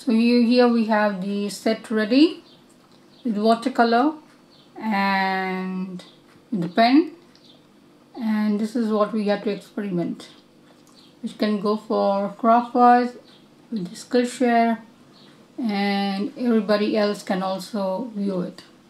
So here we have the set ready with watercolor and the pen, and this is what we have to experiment. You can go for Craftwise with the Skillshare, and everybody else can also view it.